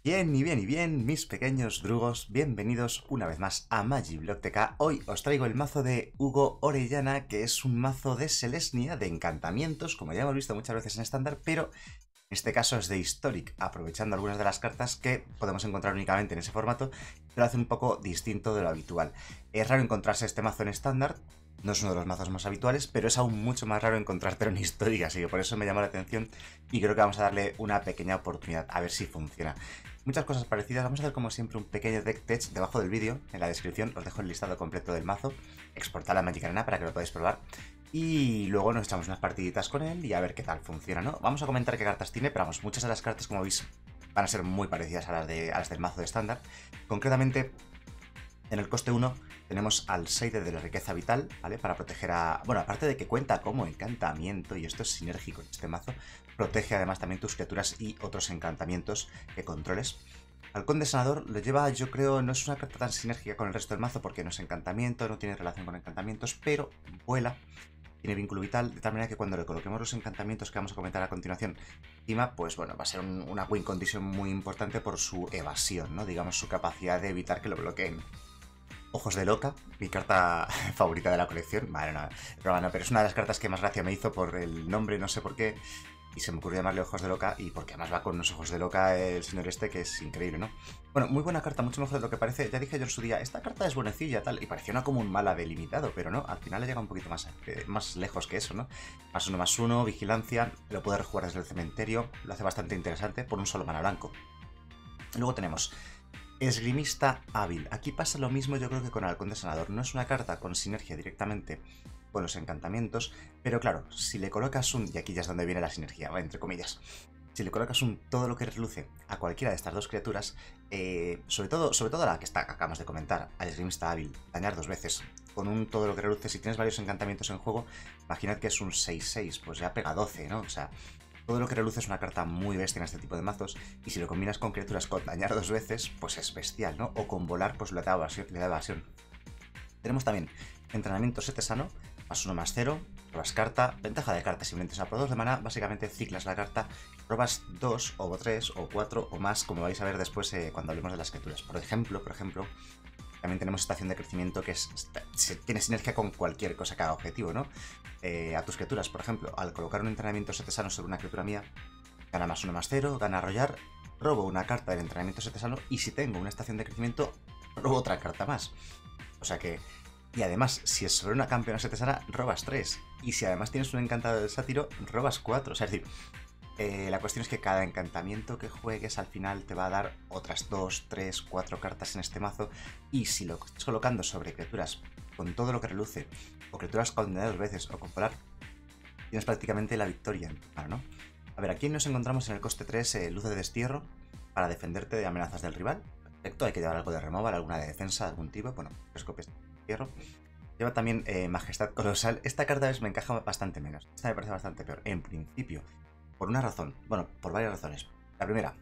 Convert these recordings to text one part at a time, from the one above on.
Bien y bien y bien, mis pequeños drugos, bienvenidos una vez más a Magiblock TK. Hoy os traigo el mazo de Hugo Orellana, que es un mazo de Selesnya, de encantamientos, como ya hemos visto muchas veces en estándar, pero en este caso es de Historic, aprovechando algunas de las cartas que podemos encontrar únicamente en ese formato, pero hace un poco distinto de lo habitual. Es raro encontrarse este mazo en estándar, no es uno de los mazos más habituales, pero es aún mucho más raro encontrártelo en Historic, así que por eso me llamó la atención y creo que vamos a darle una pequeña oportunidad, a ver si funciona. Muchas cosas parecidas, vamos a hacer como siempre un pequeño deck test debajo del vídeo, en la descripción os dejo el listado completo del mazo, exportar la Magic Arena para que lo podáis probar, y luego nos echamos unas partiditas con él y a ver qué tal funciona, ¿no? Vamos a comentar qué cartas tiene, pero vamos, muchas de las cartas, como veis, van a ser muy parecidas a las del mazo de estándar. Concretamente, en el coste 1 tenemos al Seide de la riqueza vital, ¿vale? Para proteger a... Bueno, aparte de que cuenta como encantamiento, y esto es sinérgico en este mazo, protege además también tus criaturas y otros encantamientos que controles. Halcón de Sanador lo lleva, yo creo, no es una carta tan sinérgica con el resto del mazo porque no es encantamiento, no tiene relación con encantamientos, pero vuela, tiene vínculo vital, de tal manera que cuando le coloquemos los encantamientos que vamos a comentar a continuación encima, pues bueno, va a ser una win condition muy importante por su evasión, ¿no? Digamos, su capacidad de evitar que lo bloqueen. Ojos de Loca, mi carta favorita de la colección. Vale, no, pero es una de las cartas que más gracia me hizo por el nombre, no sé por qué. Y se me ocurrió llamarle Ojos de Loca, y porque además va con unos ojos de loca el señor este, que es increíble, ¿no? Bueno, muy buena carta, mucho mejor de lo que parece. Ya dije yo en su día, esta carta es buenecilla, tal, y pareció una como un mala delimitado, pero no, al final le llega un poquito más lejos que eso, ¿no? +1/+1, vigilancia, lo puede rejugar desde el cementerio, lo hace bastante interesante por un solo mana blanco. Luego tenemos Esgrimista hábil. Aquí pasa lo mismo, yo creo, que con Halcón de Sanador. No es una carta con sinergia directamente con los encantamientos, pero claro, si le colocas un... Y aquí ya es donde viene la sinergia, entre comillas. Si le colocas un todo lo que reluce a cualquiera de estas dos criaturas, sobre todo a la que acabamos de comentar, al Esgrimista hábil, dañar 2 veces. Con un todo lo que reluce, si tienes varios encantamientos en juego, imaginad que es un 6/6, pues ya pega 12, ¿no? O sea, todo lo que reluce es una carta muy bestia en este tipo de mazos, y si lo combinas con criaturas con dañar 2 veces, pues es bestial, ¿no? O con volar, pues le da evasión. Tenemos también entrenamiento setesano, +1/+0, robas carta, ventaja de carta, simplemente, o sea, por 2 de mana, básicamente ciclas la carta, robas 2 o 3 o 4 o más, como vais a ver después cuando hablemos de las criaturas. Por ejemplo, también tenemos estación de crecimiento, que tiene sinergia con cualquier cosa que haga objetivo, ¿no? A tus criaturas, por ejemplo, al colocar un entrenamiento setesano sobre una criatura mía, gana +1/+0, gana arrollar, robo una carta del entrenamiento setesano, y si tengo una estación de crecimiento, robo otra carta más. O sea que... Y además, si es sobre una campeona setesana, robas 3. Y si además tienes un encantado del sátiro, robas 4. O sea, es decir, la cuestión es que cada encantamiento que juegues al final te va a dar otras 2, 3, 4 cartas en este mazo, y si lo estás colocando sobre criaturas con todo lo que reluce, o criaturas con 2 veces, o con polar, tienes prácticamente la victoria en tu mano, ¿no? A ver, aquí nos encontramos en el coste 3, luz de destierro, para defenderte de amenazas del rival. Perfecto, hay que llevar algo de removal, alguna de defensa de algún tipo, bueno, tres copias de destierro. Lleva también Majestad Colosal. Esta carta me encaja bastante menos, esta me parece bastante peor, en principio. Por una razón, bueno, por varias razones. La primera,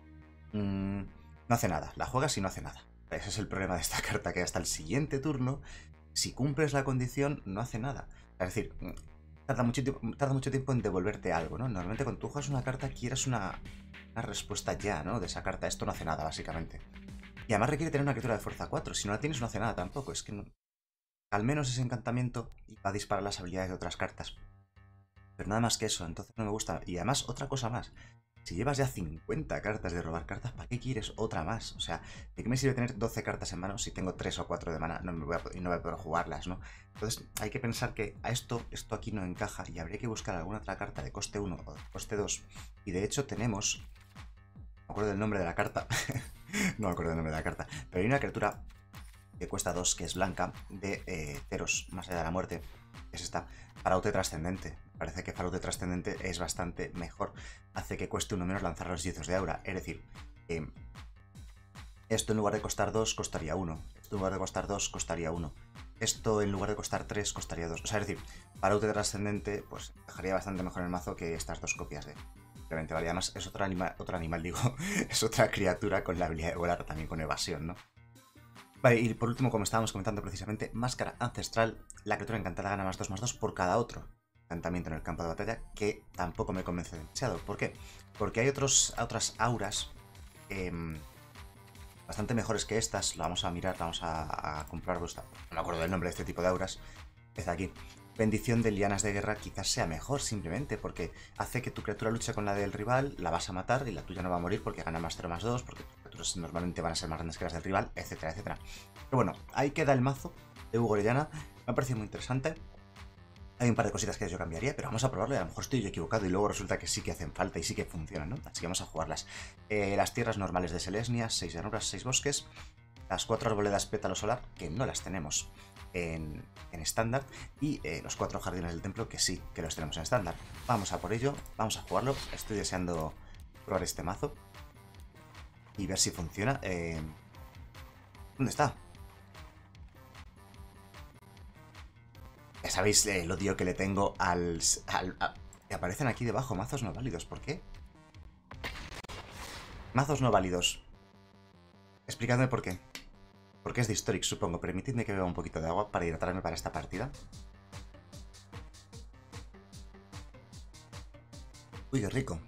no hace nada, la juegas y no hace nada. Ese es el problema de esta carta, que hasta el siguiente turno, si cumples la condición, no hace nada. Es decir, tarda mucho tiempo en devolverte algo, ¿no? Normalmente cuando tú juegas una carta quieres una respuesta ya, ¿no? De esa carta, esto no hace nada, básicamente. Y además requiere tener una criatura de fuerza 4, si no la tienes no hace nada tampoco, es que no... Al menos ese encantamiento va a disparar las habilidades de otras cartas. Pero nada más que eso, entonces no me gusta. Y además, otra cosa más. Si llevas ya 50 cartas de robar cartas, ¿para qué quieres otra más? O sea, ¿de qué me sirve tener 12 cartas en mano si tengo 3 o 4 de mana y no voy a poder jugarlas, ¿no? Entonces hay que pensar que a esto aquí no encaja, y habría que buscar alguna otra carta de coste 1 o de coste 2. Y de hecho tenemos... No me acuerdo del nombre de la carta. No me acuerdo del nombre de la carta. Pero hay una criatura que cuesta 2, que es blanca, de Teros, más allá de la muerte. Es esta, Faraute Trascendente. Parece que Faraute Trascendente es bastante mejor. Hace que cueste 1 menos lanzar los hechizos de aura. Es decir, esto en lugar de costar 2 costaría 1. Esto en lugar de costar 2 costaría 1. Esto en lugar de costar 3 costaría 2. O sea, es decir, Faraute Trascendente pues dejaría bastante mejor en el mazo que estas dos copias de... Simplemente, vale, además es otro animal, digo, es otra criatura con la habilidad de volar, también con evasión, ¿no? Vale, y por último, como estábamos comentando precisamente, Máscara Ancestral. La criatura encantada gana +2/+2 por cada otro encantamiento en el campo de batalla, que tampoco me convence demasiado. ¿Por qué? Porque hay otras auras bastante mejores que estas. Lo vamos a mirar, vamos a comprobar. No me acuerdo del nombre de este tipo de auras. Está aquí. Bendición de lianas de guerra quizás sea mejor simplemente porque hace que tu criatura luche con la del rival, la vas a matar y la tuya no va a morir porque gana más 0 más 2, porque tus criaturas normalmente van a ser más grandes que las del rival, etcétera, etcétera. Pero bueno, ahí queda el mazo de Hugo Orellana. Me ha parecido muy interesante. Hay un par de cositas que yo cambiaría, pero vamos a probarlo y a lo mejor estoy yo equivocado y luego resulta que sí que hacen falta y sí que funcionan, ¿no? Así que vamos a jugarlas. Las tierras normales de Selesnya, 6 llanuras, 6 bosques. Las 4 arboledas pétalo solar, que no las tenemos en estándar, y los 4 jardines del templo, que sí, que los tenemos en estándar. Vamos a por ello, vamos a jugarlo. Estoy deseando probar este mazo y ver si funciona. ¿Dónde está? Ya sabéis el odio que le tengo que aparecen aquí debajo mazos no válidos. ¿Por qué? Mazos no válidos. Explicadme por qué. Porque es de Historic, supongo. Permitidme que beba un poquito de agua para hidratarme para esta partida. Uy, qué rico.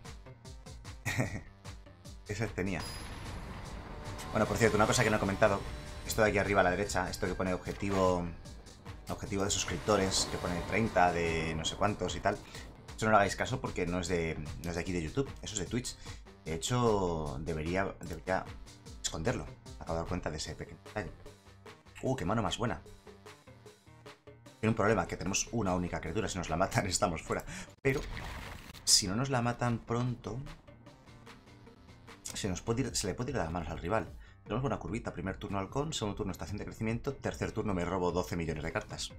Ese tenía. Bueno, por cierto, una cosa que no he comentado. Esto de aquí arriba a la derecha, esto que pone objetivo de suscriptores, que pone 30, de no sé cuántos y tal. Eso no le hagáis caso porque no es de aquí de YouTube, eso es de Twitch. De hecho, debería esconderlo. Me acabo de dar cuenta de ese pequeño detalle. Qué mano más buena. Tiene un problema, que tenemos una única criatura. Si nos la matan, estamos fuera. Pero, si no nos la matan pronto, se le puede ir de las manos al rival. Tenemos una curvita. Primer turno halcón, segundo turno estación de crecimiento, tercer turno me robo 12 millones de cartas.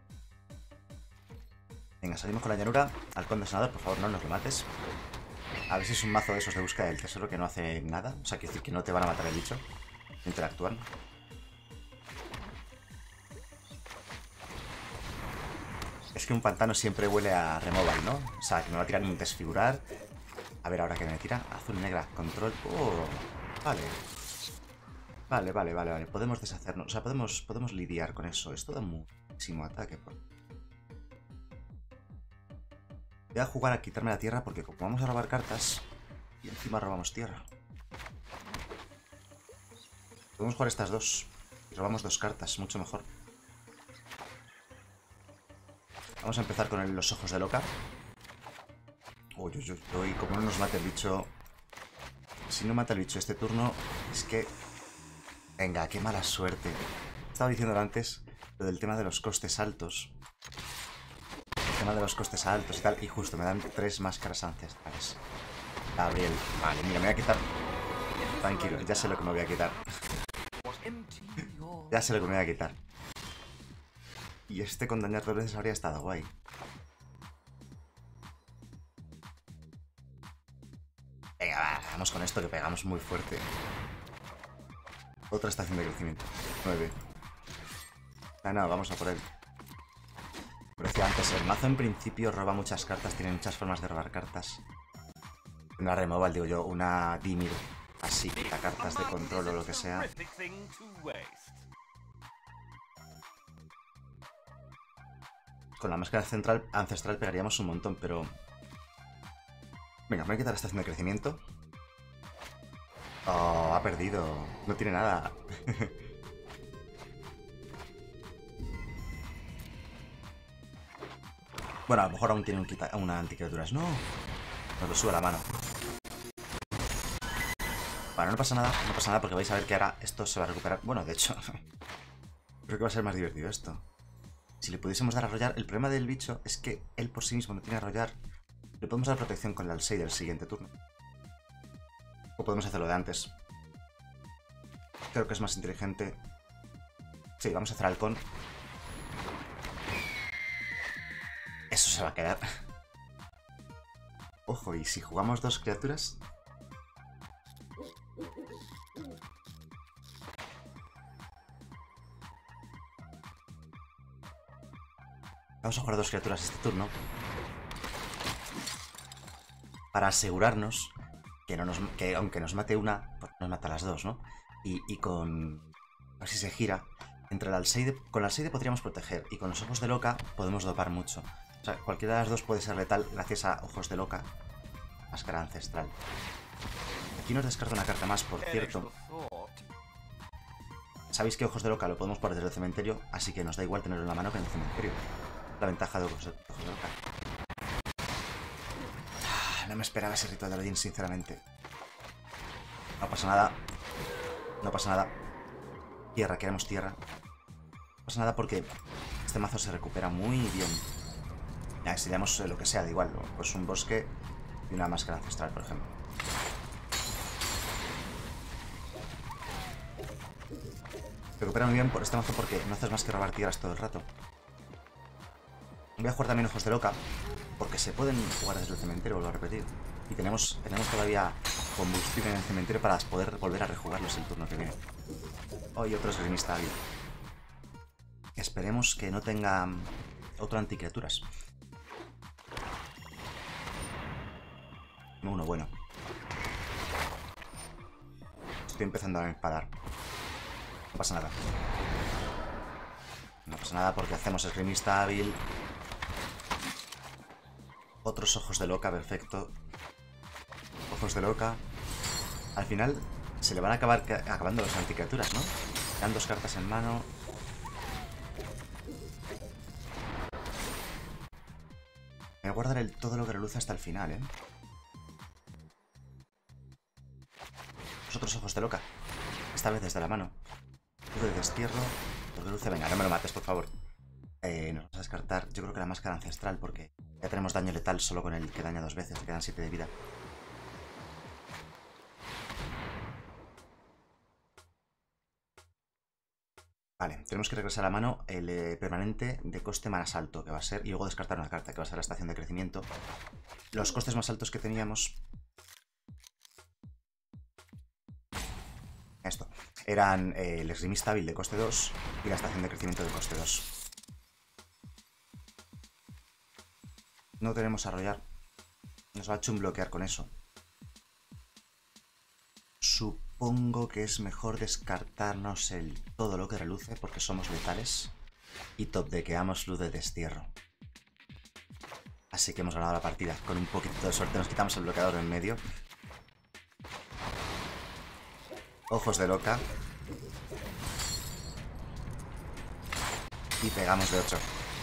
Venga, salimos con la llanura. Halcón de sanador, por favor, no nos lo mates. A ver si es un mazo de esos de búsqueda del tesoro que no hace nada. O sea, quiero decir que no te van a matar el bicho. Interactúan. Es que un pantano siempre huele a removal, ¿no? O sea, que me va a tirar un desfigurar. A ver, ahora que me tira. Azul y negra. Control. Vale. Vale. Podemos deshacernos. O sea, podemos lidiar con eso. Esto da muchísimo ataque. Voy a jugar a quitarme la tierra porque como vamos a robar cartas y encima robamos tierra. Podemos jugar estas dos y robamos 2 cartas, mucho mejor. Vamos a empezar con los ojos de loca. Uy, como no nos mate el bicho. Si no mata el bicho este turno, es que... Venga, qué mala suerte. Estaba diciendo antes lo del tema de los costes altos. El tema de los costes altos y tal. Y justo me dan 3 máscaras ancestrales. Gabriel. Vale, mira, me voy a quitar. Tranquilo, ya sé lo que me voy a quitar. Ya sé lo que me voy a quitar. Y este con dañar 2 veces habría estado guay. Venga, vamos con esto que pegamos muy fuerte. Otra estación de crecimiento. 9. No, vamos a por él. Como decía antes, el mazo en principio roba muchas cartas, tiene muchas formas de robar cartas. Una removal, digo yo, una Dimir. Así, quita cartas de control o lo que sea. Con la máscara ancestral pegaríamos un montón, pero... Venga, me voy a quitar la estación de crecimiento. Oh, ha perdido. No tiene nada. Bueno, a lo mejor aún tiene una anticriaturas. No. Nos lo sube a la mano. Bueno, no pasa nada porque vais a ver que ahora esto se va a recuperar. Bueno, de hecho, creo que va a ser más divertido esto. Si le pudiésemos dar a arrollar, el problema del bicho es que él por sí mismo no tiene arrollar. Le podemos dar protección con el Alsei del siguiente turno. O podemos hacerlo de antes. Creo que es más inteligente. Sí, vamos a hacer halcón. Eso se va a quedar. Ojo, y si jugamos 2 criaturas... Vamos a jugar 2 criaturas este turno. Para asegurarnos que aunque nos mate una, pues nos mata las 2, ¿no? Y con... A ver si se gira. Con el Alseide podríamos proteger. Y con los ojos de loca podemos dopar mucho. O sea, cualquiera de las dos puede ser letal gracias a ojos de loca. Máscara ancestral. Aquí nos descarta una carta más, por cierto. Sabéis que Ojos de Loca lo podemos poner desde el cementerio, así que nos da igual tenerlo en la mano que en el cementerio. La ventaja de Ojos de Loca. No me esperaba ese ritual de Odín, sinceramente. No pasa nada. No pasa nada. Tierra, queremos tierra. No pasa nada porque este mazo se recupera muy bien. Ya, si le damos lo que sea, da igual. Pues un bosque y una máscara ancestral, por ejemplo. Se recupera muy bien por este mazo porque no haces más que robar tierras todo el rato. Voy a jugar también Ojos de Loca, porque se pueden jugar desde el cementerio, vuelvo a repetir. Y tenemos todavía combustible en el cementerio para poder volver a rejugarlos el turno que viene. Oh, y otro esgrimista hábil. Esperemos que no tenga otro anticriaturas. Uno bueno. Estoy empezando a empadar. No pasa nada. No pasa nada porque hacemos esgrimista hábil. Otros Ojos de Loca, perfecto. Ojos de Loca. Al final se le van a acabar acabando las anticriaturas, ¿no? Quedan 2 cartas en mano. Me voy a guardar todo lo que reluce hasta el final, ¿eh? Los otros Ojos de Loca. Esta vez desde la mano. Luz de destierro. Lo que luce, venga, no me lo mates, por favor. Nos vamos a descartar, yo creo que la máscara ancestral, porque ya tenemos daño letal solo con el que daña 2 veces. Quedan 7 de vida. Vale, tenemos que regresar a la mano el permanente de coste más alto, que va a ser, y luego descartar una carta, que va a ser la estación de crecimiento. Los costes más altos que teníamos... Esto. Eran el esgrimista hábil de coste 2 y la estación de crecimiento de coste 2. No tenemos arrollar. Nos va a chumbloquear con eso. Supongo que es mejor descartarnos todo lo que reluce porque somos letales y topdequeamos Luz de Destierro. Así que hemos ganado la partida. Con un poquito de suerte nos quitamos el bloqueador en medio. Ojos de Loca. Y pegamos de 8.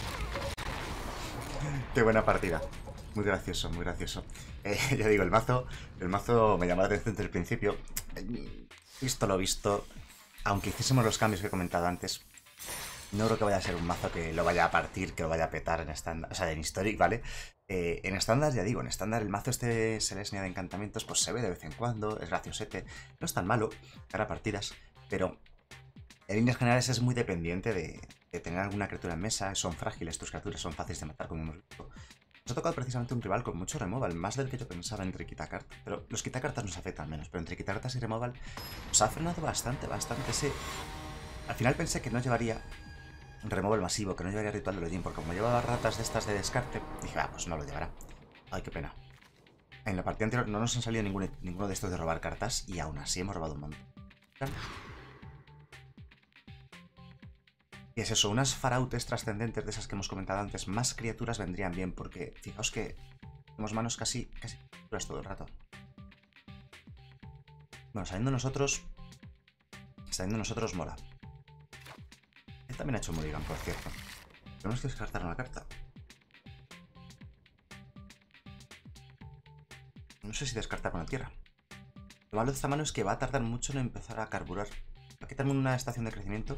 Qué buena partida. Muy gracioso, muy gracioso. Ya digo, el mazo me llamó la atención desde el principio. Visto lo visto, aunque hiciésemos los cambios que he comentado antes, no creo que vaya a ser un mazo que lo vaya a partir, que lo vaya a petar en estándar, o sea, en Historic, ¿vale? En estándar, ya digo, en estándar el mazo este Selesnya de encantamientos pues se ve de vez en cuando, es graciosete, no es tan malo para partidas, pero en líneas generales es muy dependiente de tener alguna criatura en mesa. Son frágiles, tus criaturas son fáciles de matar, como hemos visto. Nos ha tocado precisamente un rival con mucho removal, más del que yo pensaba entre quitacartas. Pero los quitacartas nos afectan menos, pero entre quitacartas y removal nos ha frenado bastante. Al final pensé que no llevaría un removal masivo, que no llevaría ritual de Odín, porque como llevaba ratas de estas de descarte, dije, pues no lo llevará. Ay, qué pena. En la partida anterior no nos han salido ninguno de estos de robar cartas y aún así hemos robado un montón. Y es eso, unas farautes trascendentes de esas que hemos comentado antes, más criaturas vendrían bien, porque fijaos que tenemos manos casi criaturas todo el rato. Bueno, saliendo nosotros mola. Él también ha hecho Mulligan, por cierto. Tenemos que descartar una carta. No sé si descartar una tierra. Lo malo de esta mano es que va a tardar mucho en empezar a carburar. Va a quitarme una estación de crecimiento.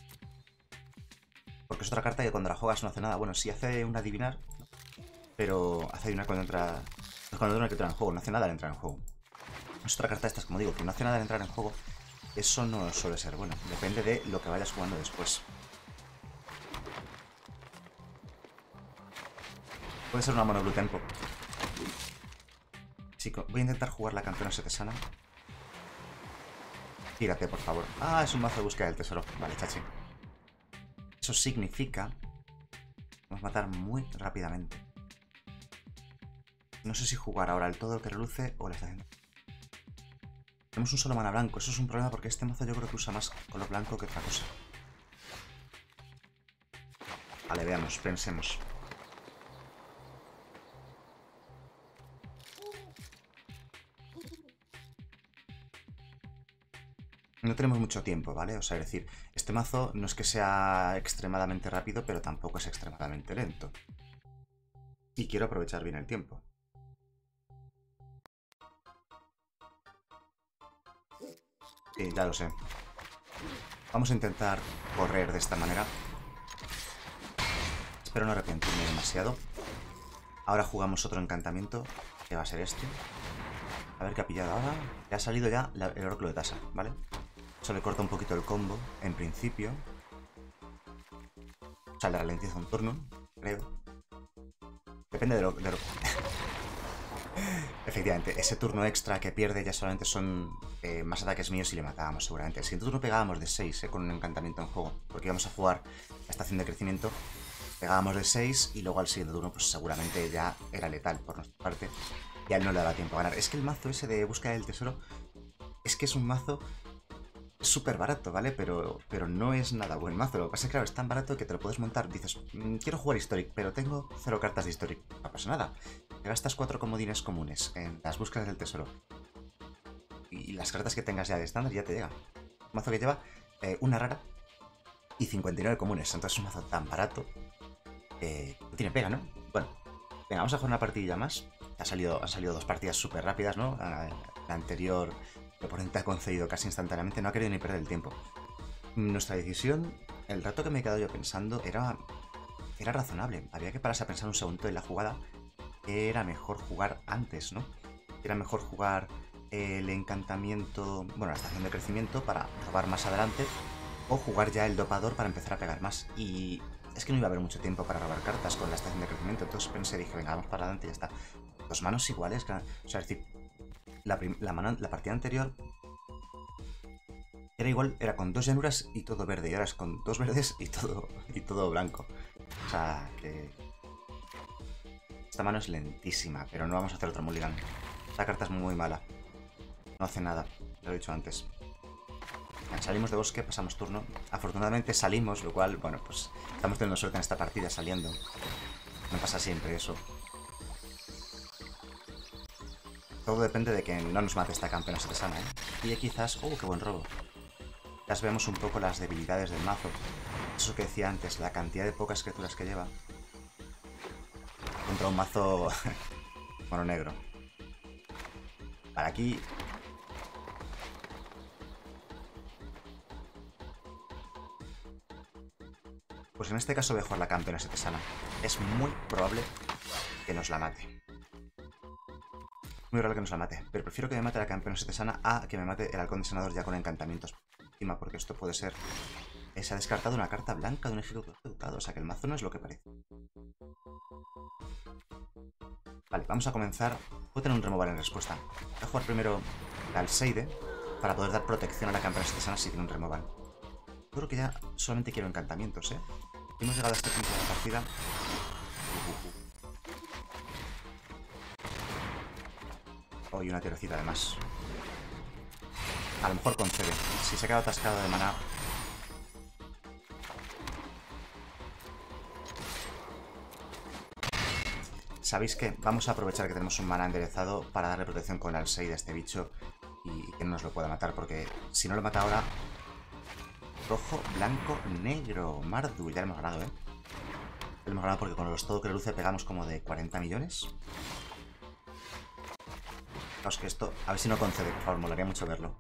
Porque es otra carta que cuando la juegas no hace nada. Bueno, sí hace un adivinar, pero hace adivinar cuando entra una criatura en juego. No hace nada al entrar en juego. Es otra carta de estas, como digo, que no hace nada al entrar en juego. Eso no suele ser bueno. Depende de lo que vayas jugando después. Puede ser una mono blue tempo. Chico, voy a intentar jugar la campeona setesana. Tírate, por favor. Ah, es un mazo de búsqueda del tesoro. Vale, chachi. Eso significa que vamos a matar muy rápidamente. No sé si jugar ahora el todo que reluce o la estación. Tenemos un solo mana blanco. Eso es un problema porque este mazo yo creo que usa más color blanco que otra cosa. Vale, veamos, pensemos. No tenemos mucho tiempo, ¿vale? O sea, es decir, este mazo no es que sea extremadamente rápido, pero tampoco es extremadamente lento. Y quiero aprovechar bien el tiempo. Sí, ya lo sé. Vamos a intentar correr de esta manera. Espero no arrepentirme demasiado. Ahora jugamos otro encantamiento, que va a ser este. A ver qué ha pillado ahora. Le ha salido ya el oráculo de Tasa, ¿vale? Eso le corta un poquito el combo, en principio. O sea, le ralentiza un turno, creo. Depende de lo... Efectivamente, ese turno extra que pierde ya solamente son más ataques míos y le matábamos seguramente. Si en turno pegábamos de 6 con un encantamiento en juego, porque íbamos a jugar la estación de crecimiento, pegábamos de 6 y luego al siguiente turno pues seguramente ya era letal por nuestra parte. Y a él no le daba tiempo a ganar. Es que el mazo ese de búsqueda del tesoro es que es un mazo súper barato, ¿vale? Pero no es nada buen mazo. Lo que pasa es que, claro, es tan barato que te lo puedes montar. Dices, quiero jugar Historic, pero tengo 0 cartas de Historic. No pasa nada. Te gastas 4 comodines comunes en las búsquedas del tesoro. Y las cartas que tengas ya de estándar ya te llegan. Un mazo que lleva una rara y 59 comunes. Entonces es un mazo tan barato. No tiene pega, ¿no? Bueno, venga, vamos a jugar una partidilla más. Han salido 2 partidas súper rápidas, ¿no? La anterior, el oponente ha concedido casi instantáneamente, no ha querido ni perder el tiempo. Nuestra decisión, el rato que me he quedado yo pensando, era razonable. Había que pararse a pensar un segundo en la jugada. Era mejor jugar antes, ¿no? Era mejor jugar el encantamiento, bueno, la estación de crecimiento para robar más adelante, o jugar ya el dopador para empezar a pegar más. Y es que no iba a haber mucho tiempo para robar cartas con la estación de crecimiento, entonces pensé, dije, venga, vamos para adelante y ya está. 2 manos iguales, o sea, es decir, la partida anterior era igual, era con 2 llanuras y todo verde, y ahora es con 2 verdes y todo blanco. O sea, que... Esta mano es lentísima, pero no vamos a hacer otro mulligan. Esta carta es muy mala. No hace nada, lo he dicho antes. Salimos de bosque, pasamos turno. Afortunadamente salimos, lo cual, bueno, pues estamos teniendo suerte en esta partida saliendo. Me pasa siempre eso. Todo depende de que no nos mate esta campeona setesana, ¿eh? Y quizás... ¡Oh, qué buen robo! Ya vemos un poco las debilidades del mazo. Eso que decía antes, la cantidad de pocas criaturas que lleva. Contra un mazo mono negro. Para aquí... Pues en este caso voy a jugar la campeona setesana. Es muy probable que nos la mate. Muy probable que nos la mate. Pero prefiero que me mate la campeona setesana a que me mate el halcón de senador ya con encantamientos encima, porque esto puede ser... Se ha descartado una carta blanca de un ejecutado. O sea que el mazo no es lo que parece. Vale, vamos a comenzar. Puedo tener un removal en respuesta. Voy a jugar primero la Alseide para poder dar protección a la campeona setesana si tiene un removal. Yo creo que ya solamente quiero encantamientos, ¿eh? Hemos llegado a este punto de la partida. Oh, y una tierrecita además. A lo mejor concede. Si se ha quedado atascado de maná. ¿Sabéis qué? Vamos a aprovechar que tenemos un maná enderezado para darle protección con el Alseide a este bicho y que no nos lo pueda matar, porque si no lo mata ahora... Rojo, blanco, negro. Mardu, ya lo hemos ganado, ¿eh? Lo hemos ganado porque con los todo que luce pegamos como de 40 millones. Fijaos que esto... A ver si no concede, por favor, molaría mucho verlo.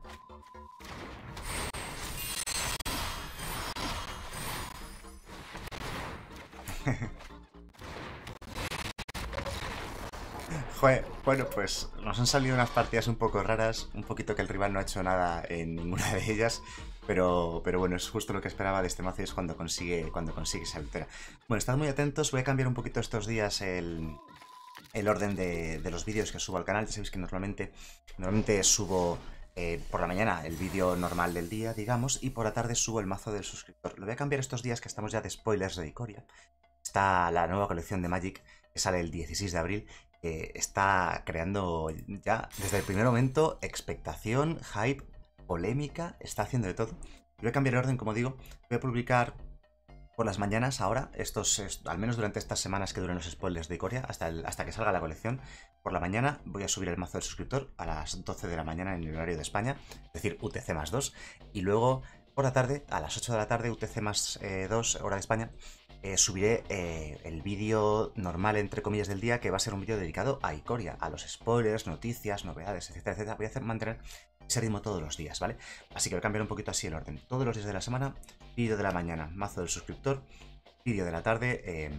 Joder, bueno, pues nos han salido unas partidas un poco raras, un poquito que el rival no ha hecho nada en ninguna de ellas, pero bueno, es justo lo que esperaba de este mazo y es cuando consigue esa victoria. Bueno, estad muy atentos, voy a cambiar un poquito estos días el orden de los vídeos que subo al canal. Ya sabéis que normalmente subo por la mañana el vídeo normal del día, digamos, y por la tarde subo el mazo del suscriptor. Lo voy a cambiar estos días que estamos ya de spoilers de Ikoria. Está la nueva colección de Magic que sale el 16 de abril. Está creando ya desde el primer momento expectación, hype, polémica, está haciendo de todo. Voy a cambiar el orden, como digo, voy a publicar por las mañanas ahora, al menos durante estas semanas que duren los spoilers de Ikoria, hasta que salga la colección, por la mañana voy a subir el mazo del suscriptor a las 12 de la mañana en el horario de España, es decir, UTC más 2, y luego por la tarde, a las 8 de la tarde, UTC más 2, hora de España, subiré el vídeo normal, entre comillas, del día, que va a ser un vídeo dedicado a Ikoria, a los spoilers, noticias, novedades, etcétera, etcétera. Voy a mantener ese ritmo todos los días, ¿vale? Así que voy a cambiar un poquito así el orden. Todos los días de la semana, vídeo de la mañana, mazo del suscriptor, vídeo de la tarde,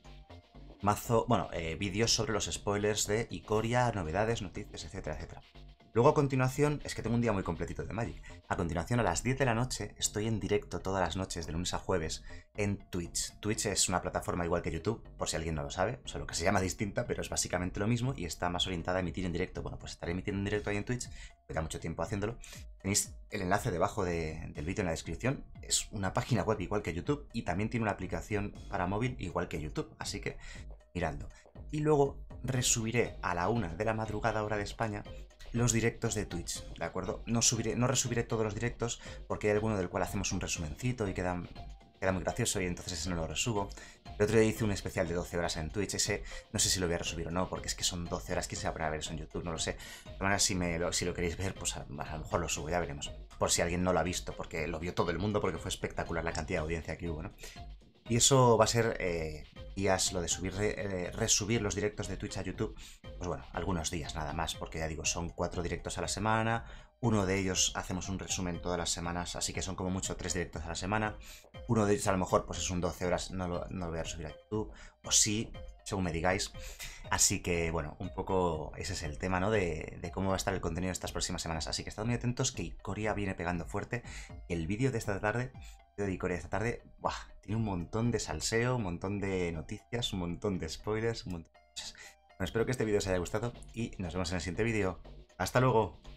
vídeos sobre los spoilers de Ikoria, novedades, noticias, etcétera, etcétera. Luego a continuación, es que tengo un día muy completito de Magic. A continuación, a las 10 de la noche, estoy en directo todas las noches, de lunes a jueves, en Twitch. Twitch es una plataforma igual que YouTube, por si alguien no lo sabe, solo que se llama distinta, pero es básicamente lo mismo y está más orientada a emitir en directo. Bueno, pues estaré emitiendo en directo ahí en Twitch, me da mucho tiempo haciéndolo. Tenéis el enlace debajo del vídeo en la descripción. Es una página web igual que YouTube y también tiene una aplicación para móvil igual que YouTube, así que miradlo. Y luego resubiré a la 1 de la madrugada, hora de España, los directos de Twitch, ¿de acuerdo? No resubiré todos los directos porque hay alguno del cual hacemos un resumencito y queda muy gracioso y entonces ese no lo resubo. El otro día hice un especial de 12 horas en Twitch, ese no sé si lo voy a resubir o no, porque es que son 12 horas, ¿quién se va a poner a ver eso en YouTube? No lo sé. De todas maneras, si lo queréis ver, pues a lo mejor lo subo, ya veremos. Por si alguien no lo ha visto, porque lo vio todo el mundo, porque fue espectacular la cantidad de audiencia que hubo, ¿no? Y eso va a ser días, lo de resubir los directos de Twitch a YouTube, pues bueno, algunos días nada más, porque ya digo, son 4 directos a la semana, uno de ellos hacemos un resumen todas las semanas, así que son como mucho 3 directos a la semana, uno de ellos a lo mejor pues es un 12 horas, no lo voy a resubir a YouTube, o sí, según me digáis. Así que bueno, un poco ese es el tema, ¿no? De cómo va a estar el contenido estas próximas semanas, así que estad muy atentos que Ikoria viene pegando fuerte. El vídeo de esta tarde de Ikoria esta tarde, ¡buah! Tiene un montón de salseo, un montón de noticias, un montón de spoilers, un montón de cosas. Bueno, espero que este vídeo os haya gustado y nos vemos en el siguiente vídeo. ¡Hasta luego!